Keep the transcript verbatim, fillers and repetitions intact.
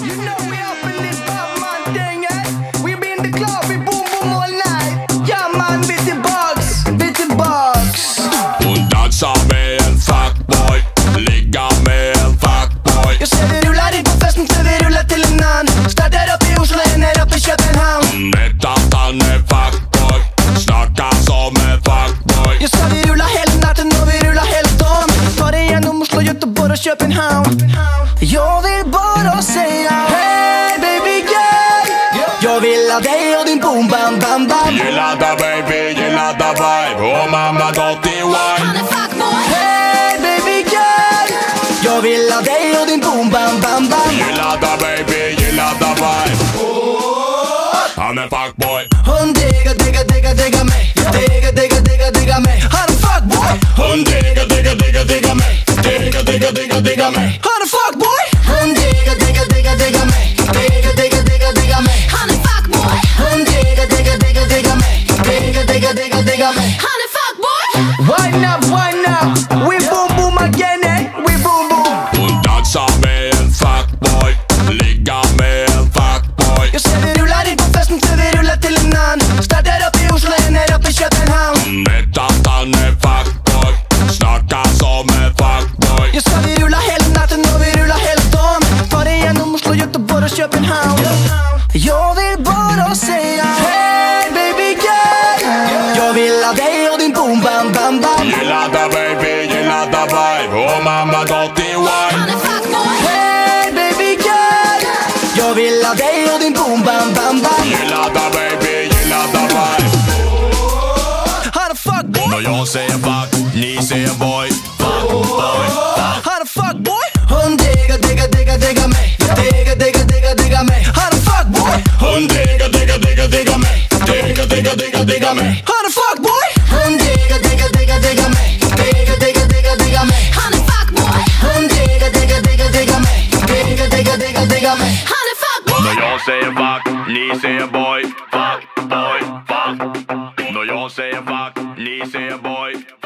You know we up in this Batman thing, eh? We be in the club, we boom boom all night. Yeah man, with the bugs, with the bugs. Hon dansar med en fuckboy, ligga med en fuckboy. Jag ser vi rullar in på festen så vi rullar till en annan. Startar upp i Oslo, ner upp i Köpenhamn. Vet att han är fuckboy, snackar som en fuckboy. Jag sa vi rullar hela natten och vi rullar hela dagen. Tar igenom Oslo, Göteborg och Köpenhamn. Jag vill bara säga hey baby girl. Jag vill ha dig och din boom bam bam bam. Gillar det baby, gillar det vibe. Och mamma dirty wine. Hey baby girl. Jag vill ha dig och din boom bam bam bam. Gillar det baby, gillar det vibe. Han är fuckboy. Hon digga, digga, digga, digga mig. Digga, digga, digga, digga mig. Han är fuckboy. Hon digga, digga, digga, digga mig. Digga, digga, digga, digga mig. Han är fuckboy. Hon digga, digga, digga, digga mig. Digga, digga, digga, digga mig. Han är fuckboy. Hon digga, digga, digga, digga mig. Digga, digga, digga, digga mig. Han är fuckboy. Wine up, wine up. We boom boom again, eh? We boom boom. Hon dansar med en fuckboy, ligga med en fuckboy. Jag ser vi rullar in på festen så vi rullar till en annan. Startar upp i Oslo, ner upp i Köpenhamn. Vet att han är fuckboy, snackar som en fuckboy. Jag sa vi rullar hela natten och vi rullar hela dagen. Tar igenom Oslo, Göteborg och Köpenhamn. Jag vill bara säga hey baby girl. Jag vill ha dig och din boom bam bam bam. Gillar det baby, gillar det vibe. Och mamma dirty wine. Hey baby girl. Jag vill ha dig och din boom bam bam bam. Gillar det baby, gillar det vibe. Han är fuckboy. När jag säger fuck, ni säger boy. Fuck, boy, fuck. Han är fuckboy. Hon digga, digga, digga, digga mig. Digga, digga, digga, digga mig. Han är fuckboy. Hon digga, digga, digga, digga mig. Digga, digga, digga, digga mig. Han är fuckboy. Hon digga, digga, digga, digga mig. Digga, digga, digga, digga mig. Han är fuckboy. Hon digga, digga, digga, digga mig. Digga, digga, digga, digga mig. Han är fuckboy. När jag säger fuck, ni säger boy. Fuck, boy, fuck. När jag säger fuck, ni säger boy.